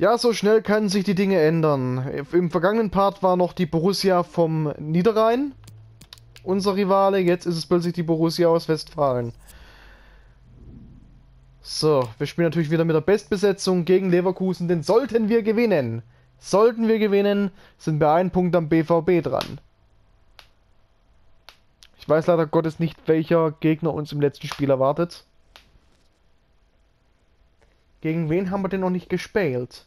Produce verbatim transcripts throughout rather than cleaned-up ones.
Ja, so schnell können sich die Dinge ändern. Im vergangenen Part war noch die Borussia vom Niederrhein unser Rivale, jetzt ist es plötzlich die Borussia aus Westfalen. So, wir spielen natürlich wieder mit der Bestbesetzung gegen Leverkusen, denn sollten wir gewinnen, sollten wir gewinnen, sind wir einen Punkt am B V B dran. Ich weiß leider Gottes nicht, welcher Gegner uns im letzten Spiel erwartet. Gegen wen haben wir denn noch nicht gespielt?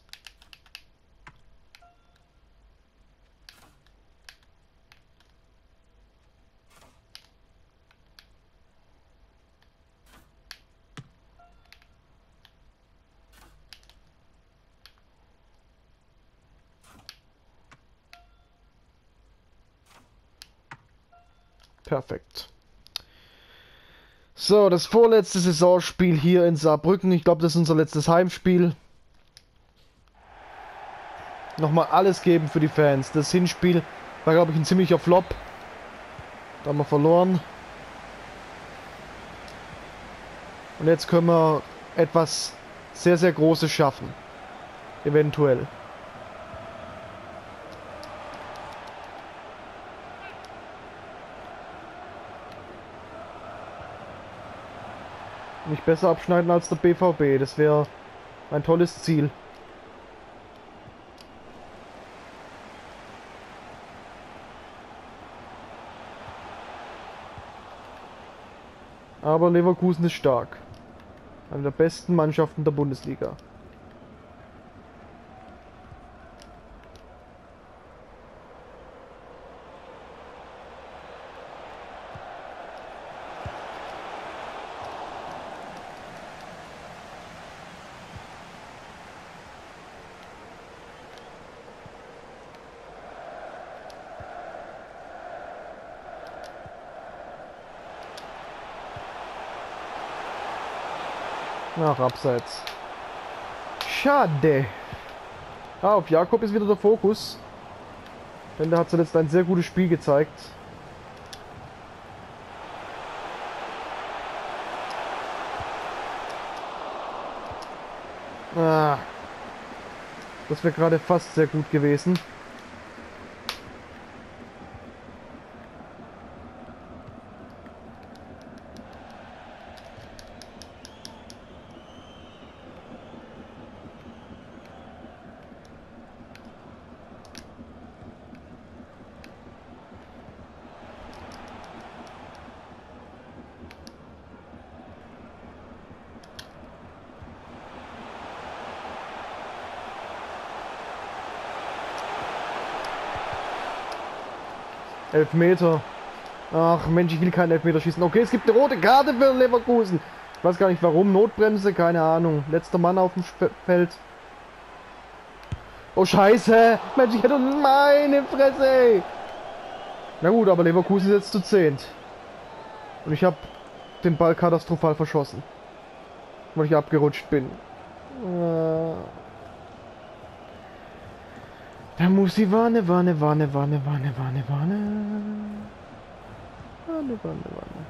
Perfekt. So, das vorletzte Saisonspiel hier in Saarbrücken. Ich glaube, das ist unser letztes Heimspiel. Nochmal alles geben für die Fans. Das Hinspiel war, glaube ich, ein ziemlicher Flop. Da haben wir verloren. Und jetzt können wir etwas sehr, sehr Großes schaffen. Eventuell. Nicht besser abschneiden als der B V B. Das wäre ein tolles Ziel. Aber Leverkusen ist stark. Eine der besten Mannschaften der Bundesliga. Ach, abseits. Schade. Ah, auf Jakob ist wieder der Fokus. Denn der hat zuletzt ein sehr gutes Spiel gezeigt. Ah. Das wäre gerade fast sehr gut gewesen. Elfmeter. Ach Mensch, ich will keinen Elfmeter schießen. Okay, es gibt eine rote Karte für Leverkusen. Ich weiß gar nicht warum. Notbremse, keine Ahnung. Letzter Mann auf dem Sp Feld. Oh Scheiße. Mensch, ich hätte meine Fresse, ey. Na gut, aber Leverkusen ist jetzt zu zehnt. Und ich habe den Ball katastrophal verschossen. Weil ich abgerutscht bin. Äh Da muss die Wanne, Wanne, Wanne, Wanne, Wanne, Wanne, Wanne. Wanne, Wanne, Wanne.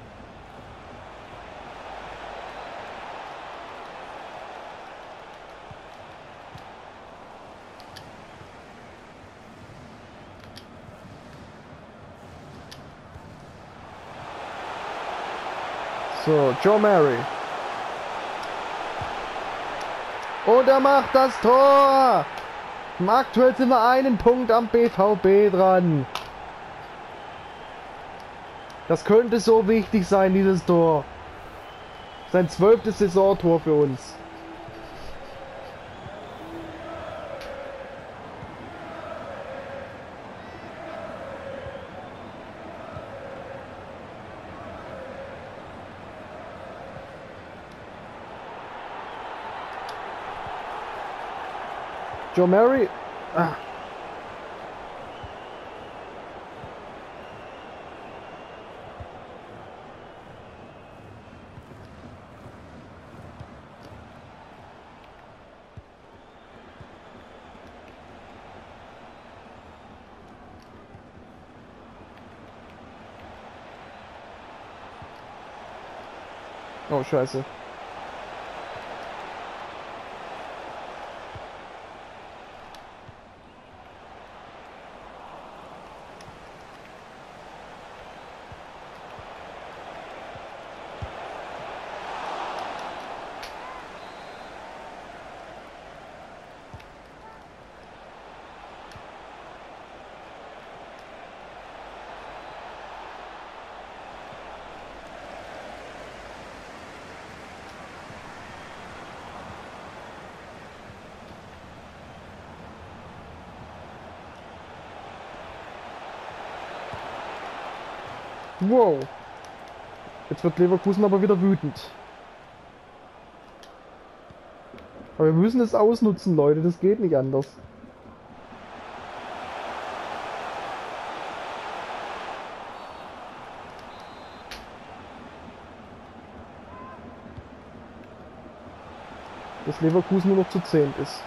So, Joe Mary. Und er macht das Tor! Aktuell sind wir einen Punkt am B V B dran. Das könnte so wichtig sein, dieses Tor. Sein zwölftes Saisontor für uns. Joe Mary. Ah. Oh, scheiße. Wow. Jetzt wird Leverkusen aber wieder wütend. Aber wir müssen es ausnutzen, Leute. Das geht nicht anders. Dass Leverkusen nur noch zu zehnt ist.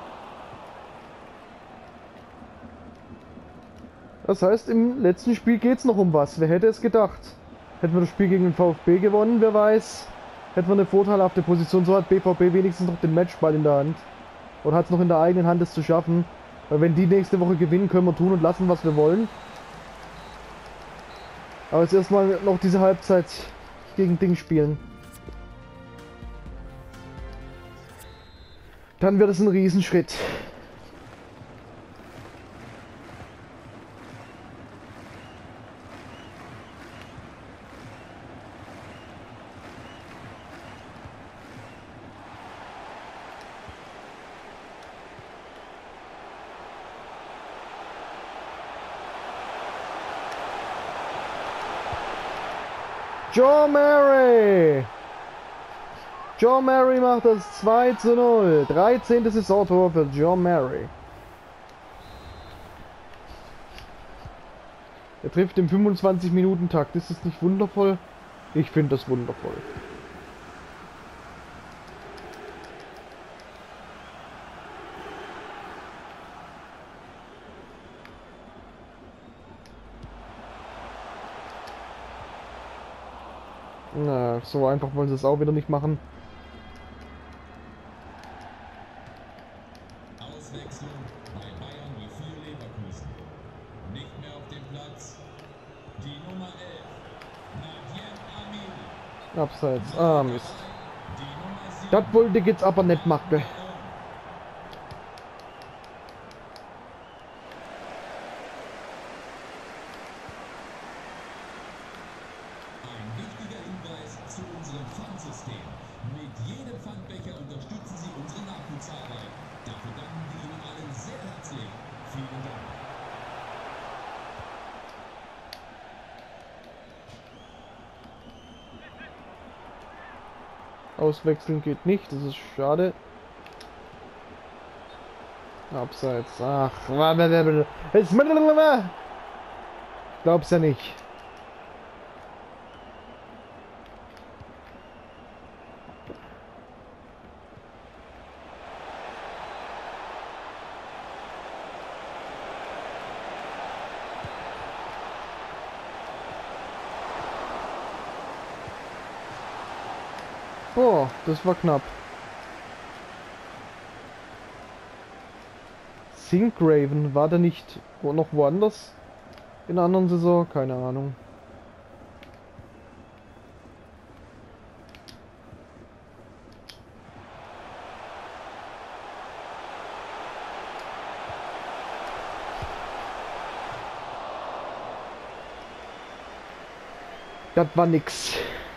Das heißt, im letzten Spiel geht es noch um was. Wer hätte es gedacht? Hätten wir das Spiel gegen den VfB gewonnen, wer weiß. Hätten wir eine vorteilhafte Position. So hat B V B wenigstens noch den Matchball in der Hand. Und hat es noch in der eigenen Hand, es zu schaffen. Weil wenn die nächste Woche gewinnen, können wir tun und lassen, was wir wollen. Aber jetzt erstmal noch diese Halbzeit gegen Ding spielen. Dann wird es ein Riesenschritt. Joe Mary! Joe Mary macht das zwei zu null. dreizehnte Saisontor für Joe Mary. Er trifft im fünfundzwanzig Minuten Takt. Ist das nicht wundervoll? Ich finde das wundervoll. Na, so einfach wollen sie es auch wieder nicht machen. Auswechslung bei Bayern wie für Leverkusen. Nicht mehr auf dem Platz. Die Nummer elf. Nadien Amiri. Abseits. Ah, Mist. Die Nummer sieben. Das wollte ich jetzt aber nicht machen. Ein wichtiger Hinweis zu unserem Pfandsystem. Mit jedem Pfandbecher unterstützen Sie unsere Nachwuchsarbeit. Dafür danken wir Ihnen allen sehr herzlich. Vielen Dank. Auswechseln geht nicht, das ist schade. Abseits. Ach, jetzt glaub's ja nicht. Boah, das war knapp. Singraven, war der nicht wo, noch woanders? In einer anderen Saison? Keine Ahnung. Das war nix.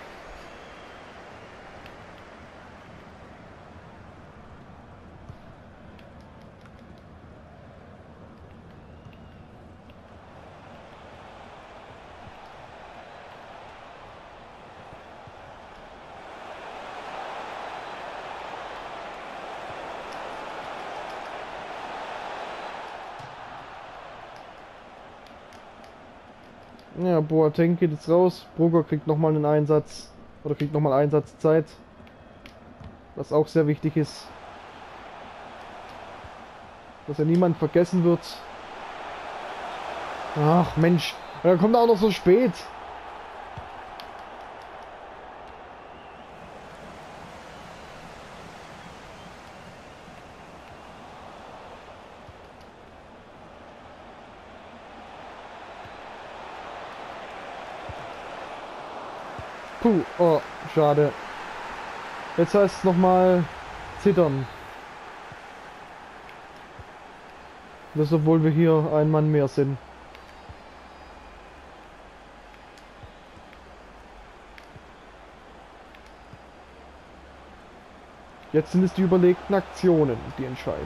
Ja, Boateng geht jetzt raus. Brugger kriegt nochmal einen Einsatz. Oder kriegt nochmal Einsatzzeit. Was auch sehr wichtig ist. Dass ja niemand vergessen wird. Ach Mensch, er kommt auch noch so spät. Puh, oh, schade. Jetzt heißt es nochmal zittern. Das, obwohl wir hier ein Mann mehr sind. Jetzt sind es die überlegten Aktionen, die entscheiden.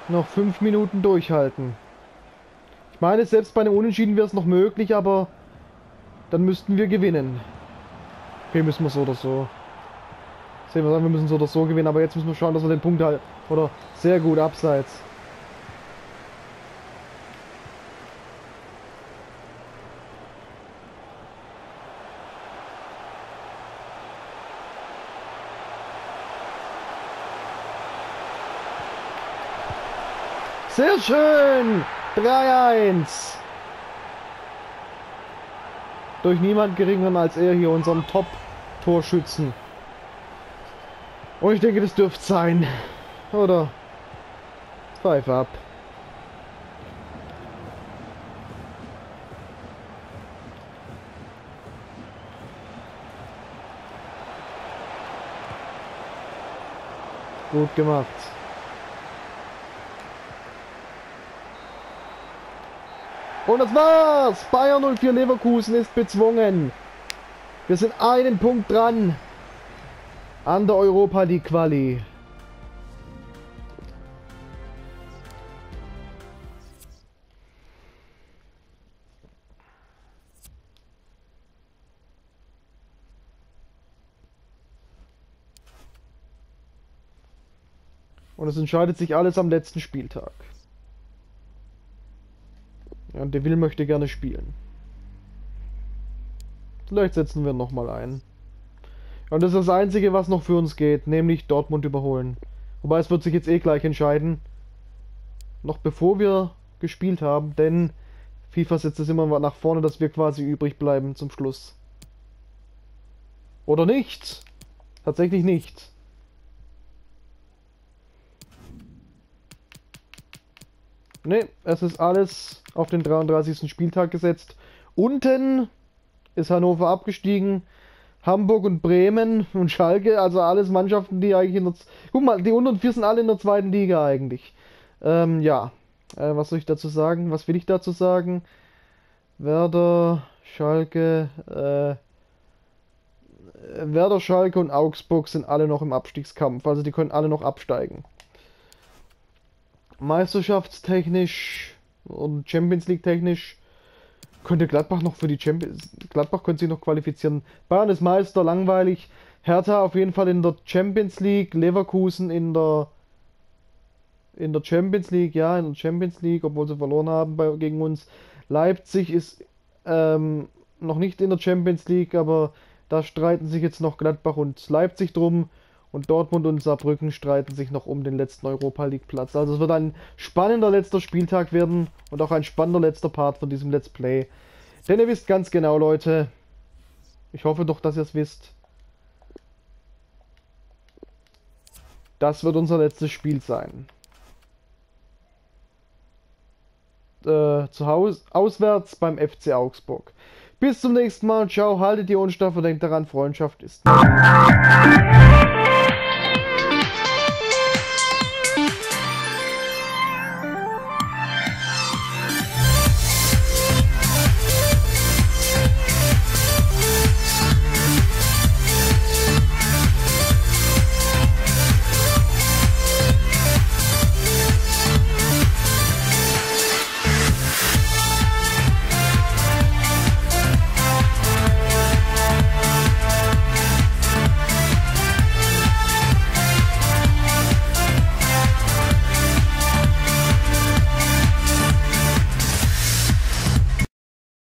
Noch fünf Minuten durchhalten. Ich meine, selbst bei einem Unentschieden wäre es noch möglich, aber dann müssten wir gewinnen. Okay, müssen wir so oder so. Sehen wir an, wir müssen so oder so gewinnen, aber jetzt müssen wir schauen, dass wir den Punkt halten. Oder sehr gut, abseits. Sehr schön! drei eins. Durch niemand geringeren als er hier, unseren Top-Torschützen. Und ich denke, das dürfte sein. Oder? Pfeife ab. Gut gemacht. Und das war's! Bayern null vier Leverkusen ist bezwungen. Wir sind einen Punkt dran an der Europa League Quali. Und es entscheidet sich alles am letzten Spieltag. Ja, und der Will möchte gerne spielen. Vielleicht setzen wir nochmal ein. Und das ist das Einzige, was noch für uns geht, nämlich Dortmund überholen. Wobei es wird sich jetzt eh gleich entscheiden. Noch bevor wir gespielt haben, denn FIFA setzt es immer nach vorne, dass wir quasi übrig bleiben zum Schluss. Oder nicht? Tatsächlich nicht. Ne, es ist alles auf den dreiunddreißigsten Spieltag gesetzt. Unten ist Hannover abgestiegen. Hamburg und Bremen und Schalke, also alles Mannschaften, die eigentlich in der... Z Guck mal, die unteren vier sind alle in der zweiten Liga eigentlich. Ähm, ja. Äh, was soll ich dazu sagen? Was will ich dazu sagen? Werder, Schalke, äh... Werder, Schalke und Augsburg sind alle noch im Abstiegskampf. Also die können alle noch absteigen. Meisterschaftstechnisch und Champions League technisch könnte Gladbach noch für die Champions... Gladbach könnte sich noch qualifizieren. Bayern ist Meister, langweilig. Hertha auf jeden Fall in der Champions League. Leverkusen in der... In der Champions League, ja, in der Champions League, obwohl sie verloren haben bei, gegen uns. Leipzig ist ähm, noch nicht in der Champions League, aber da streiten sich jetzt noch Gladbach und Leipzig drum. Und Dortmund und Saarbrücken streiten sich noch um den letzten Europa League Platz. Also es wird ein spannender letzter Spieltag werden und auch ein spannender letzter Part von diesem Let's Play. Denn ihr wisst ganz genau, Leute, ich hoffe doch, dass ihr es wisst, das wird unser letztes Spiel sein. Äh, zu Hause, auswärts beim F C Augsburg. Bis zum nächsten Mal. Ciao, haltet die Ohren steif und denkt daran, Freundschaft ist...